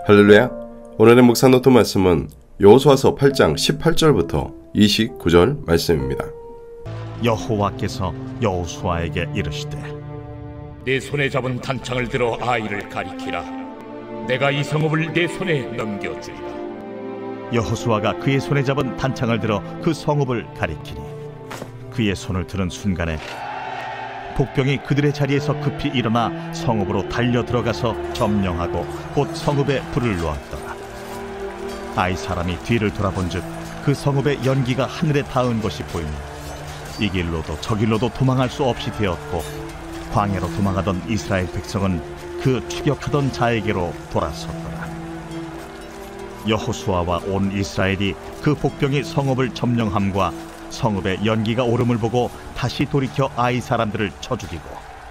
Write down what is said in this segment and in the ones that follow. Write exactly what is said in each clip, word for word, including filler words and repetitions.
할렐루야. 오늘의 묵상 노트 말씀은 여호수아서 팔 장 십팔 절부터 이십구 절 말씀입니다. 여호와께서 여호수아에게 이르시되 내 손에 잡은 단창을 들어 아이를 가리키라. 내가 이 성읍을 내 손에 넘겨주리라. 여호수아가 그의 손에 잡은 단창을 들어 그 성읍을 가리키니 그의 손을 드는 순간에 복병이 그들의 자리에서 급히 일어나 성읍으로 달려 들어가서 점령하고 곧 성읍에 불을 놓았더라. 아이 사람이 뒤를 돌아본즉 그 성읍의 연기가 하늘에 닿은 것이 보이니 이 길로도 저 길로도 도망할 수 없이 되었고 광야로 도망하던 이스라엘 백성은 그 추격하던 자에게로 돌아섰더라. 여호수아와 온 이스라엘이 그 복병이 성읍을 점령함과 성읍의 연기가 오름을 보고 다시 돌이켜 아이 사람들을 쳐 죽이고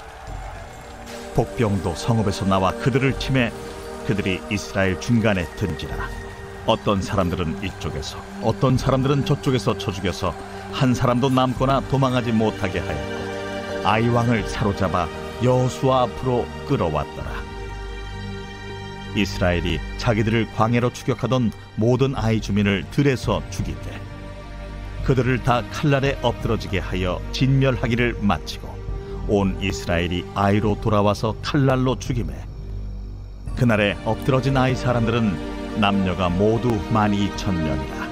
복병도 성읍에서 나와 그들을 치매 그들이 이스라엘 중간에 든지라. 어떤 사람들은 이쪽에서 어떤 사람들은 저쪽에서 쳐 죽여서 한 사람도 남거나 도망하지 못하게 하였고 아이 왕을 사로잡아 여호수아 앞으로 끌어왔더라. 이스라엘이 자기들을 광야로 추격하던 모든 아이 주민을 들에서 죽이되 그들을 다 칼날에 엎드러지게 하여 진멸하기를 마치고 온 이스라엘이 아이로 돌아와서 칼날로 죽이매 그날에 엎드러진 아이 사람들은 남녀가 모두 만 이천 명이라.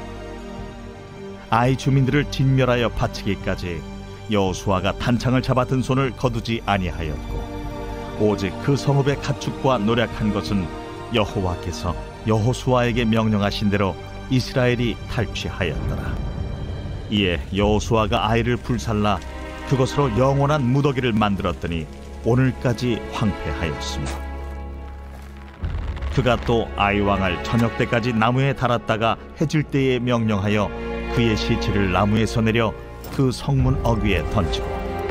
아이 주민들을 진멸하여 바치기까지 여호수아가 단창을 잡아 든 손을 거두지 아니하였고 오직 그 성읍의 가축과 노략한 것은 여호와께서 여호수아에게 명령하신 대로 이스라엘이 탈취하였더라. 이에 여호수아가 아이를 불살라 그것으로 영원한 무더기를 만들었더니 오늘까지 황폐하였으며 그가 또 아이 왕을 저녁 때까지 나무에 달았다가 해질 때에 명령하여 그의 시체를 나무에서 내려 그 성문 어귀에 던지고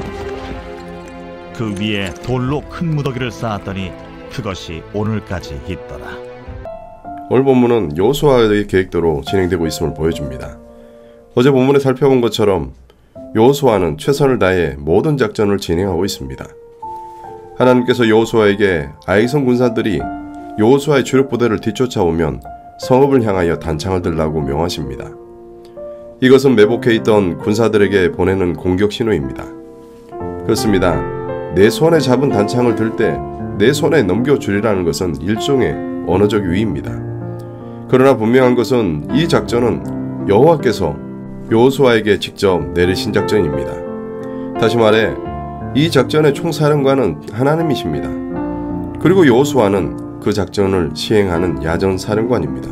그 위에 돌로 큰 무더기를 쌓았더니 그것이 오늘까지 있더라. 오늘 본문은 여호수아의 계획대로 진행되고 있음을 보여줍니다. 어제 본문에 살펴본 것처럼 여호수아는 최선을 다해 모든 작전을 진행하고 있습니다. 하나님께서 여호수아에게 아이성 군사들이 여호수아의 주력 부대를 뒤쫓아오면 성읍을 향하여 단창을 들라고 명하십니다. 이것은 매복해 있던 군사들에게 보내는 공격 신호입니다. 그렇습니다. 내 손에 잡은 단창을 들 때 내 손에 넘겨주리라는 것은 일종의 언어적 유의입니다. 그러나 분명한 것은 이 작전은 여호와께서 여호수아에게 직접 내리신 작전입니다. 다시 말해 이 작전의 총사령관은 하나님이십니다. 그리고 여호수아는 그 작전을 시행하는 야전사령관입니다.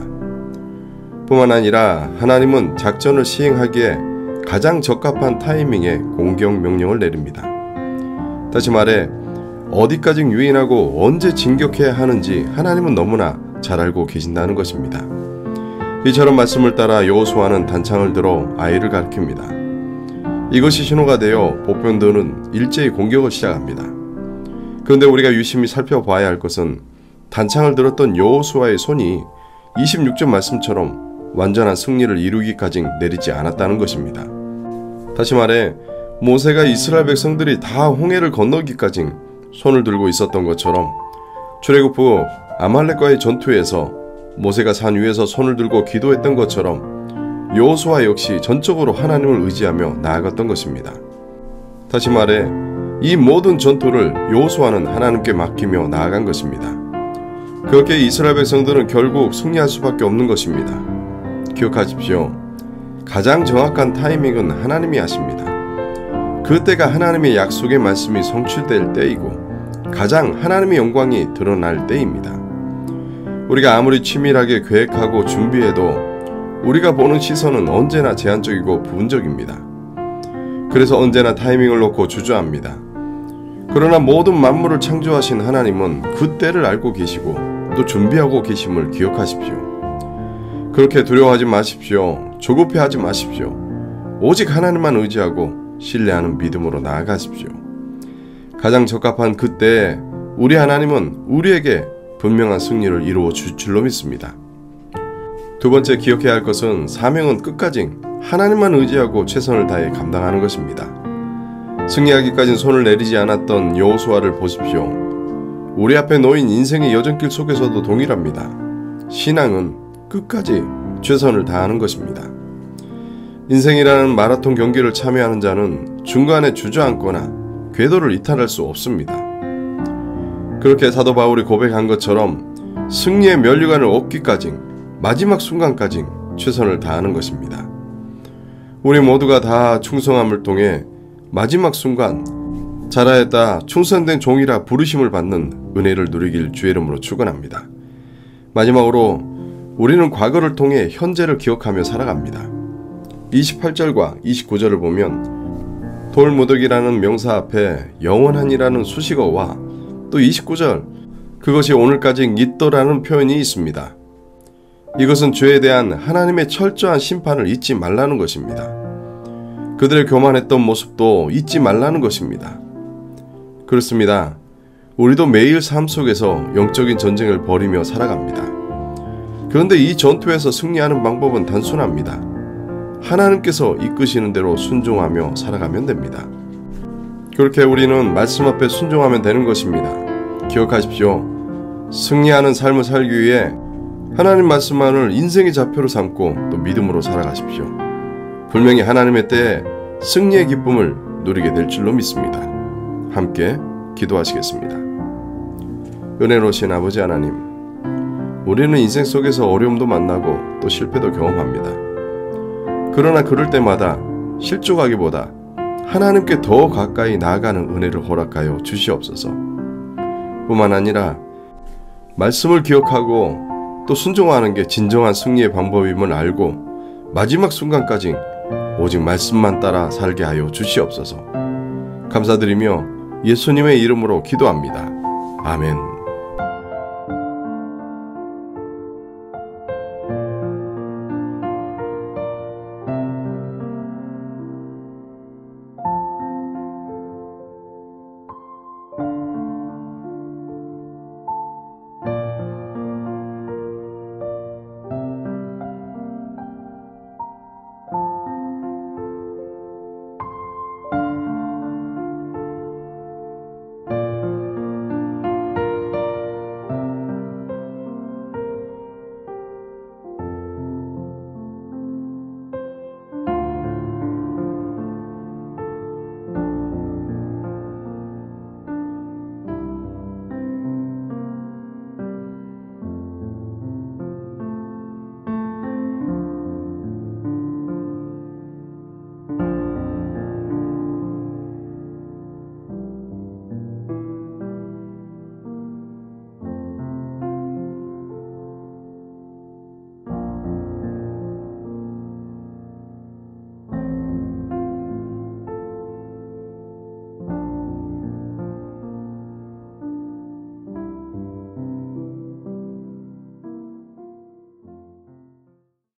뿐만 아니라 하나님은 작전을 시행하기에 가장 적합한 타이밍에 공격 명령을 내립니다. 다시 말해 어디까지 유인하고 언제 진격해야 하는지 하나님은 너무나 잘 알고 계신다는 것입니다. 이처럼 말씀을 따라 여호수아는 단창을 들어 아이를 가리킵니다. 이것이 신호가 되어 복병들은 일제히 공격을 시작합니다. 그런데 우리가 유심히 살펴봐야 할 것은 단창을 들었던 여호수아의 손이 이십육 절 말씀처럼 완전한 승리를 이루기까지 내리지 않았다는 것입니다. 다시 말해 모세가 이스라엘 백성들이 다 홍해를 건너기까지 손을 들고 있었던 것처럼 출애굽 후 아말렉과의 전투에서 모세가 산 위에서 손을 들고 기도했던 것처럼 여호수아 역시 전적으로 하나님을 의지하며 나아갔던 것입니다. 다시 말해 이 모든 전투를 여호수아는 하나님께 맡기며 나아간 것입니다. 그렇게 이스라엘 백성들은 결국 승리할 수밖에 없는 것입니다. 기억하십시오. 가장 정확한 타이밍은 하나님이 하십니다. 그때가 하나님의 약속의 말씀이 성취될 때이고 가장 하나님의 영광이 드러날 때입니다. 우리가 아무리 치밀하게 계획하고 준비해도 우리가 보는 시선은 언제나 제한적이고 부분적입니다. 그래서 언제나 타이밍을 놓고 주저합니다. 그러나 모든 만물을 창조하신 하나님은 그 때를 알고 계시고 또 준비하고 계심을 기억하십시오. 그렇게 두려워하지 마십시오. 조급해하지 마십시오. 오직 하나님만 의지하고 신뢰하는 믿음으로 나아가십시오. 가장 적합한 그때에 우리 하나님은 우리에게 분명한 승리를 이루어 줄 줄로 믿습니다. 두 번째 기억해야 할 것은 사명은 끝까지 하나님만 의지하고 최선을 다해 감당하는 것입니다. 승리하기까지는 손을 내리지 않았던 여호수아를 보십시오. 우리 앞에 놓인 인생의 여정길 속에서도 동일합니다. 신앙은 끝까지 최선을 다하는 것입니다. 인생이라는 마라톤 경기를 참여하는 자는 중간에 주저앉거나 궤도를 이탈할 수 없습니다. 그렇게 사도 바울이 고백한 것처럼 승리의 면류관을 얻기까지 마지막 순간까지 최선을 다하는 것입니다. 우리 모두가 다 충성함을 통해 마지막 순간 잘하였다 충성된 종이라 부르심을 받는 은혜를 누리길 주의 이름으로 축원합니다. 마지막으로 우리는 과거를 통해 현재를 기억하며 살아갑니다. 이십팔 절과 이십구 절을 보면 돌무더기라는 명사 앞에 영원한이라는 수식어와 또 이십구 절 그것이 오늘까지 있더라는 표현이 있습니다. 이것은 죄에 대한 하나님의 철저한 심판을 잊지 말라는 것입니다. 그들의 교만했던 모습도 잊지 말라는 것입니다. 그렇습니다. 우리도 매일 삶 속에서 영적인 전쟁을 벌이며 살아갑니다. 그런데 이 전투에서 승리하는 방법은 단순합니다. 하나님께서 이끄시는 대로 순종하며 살아가면 됩니다. 그렇게 우리는 말씀 앞에 순종하면 되는 것입니다. 기억하십시오. 승리하는 삶을 살기 위해 하나님 말씀만을 인생의 좌표로 삼고 또 믿음으로 살아가십시오. 분명히 하나님의 때에 승리의 기쁨을 누리게 될 줄로 믿습니다. 함께 기도하시겠습니다. 은혜로우신 아버지 하나님, 우리는 인생 속에서 어려움도 만나고 또 실패도 경험합니다. 그러나 그럴 때마다 실족하기보다 하나님께 더 가까이 나아가는 은혜를 허락하여 주시옵소서. 뿐만 아니라 말씀을 기억하고 또 순종하는 게 진정한 승리의 방법임을 알고 마지막 순간까지 오직 말씀만 따라 살게 하여 주시옵소서. 감사드리며 예수님의 이름으로 기도합니다. 아멘.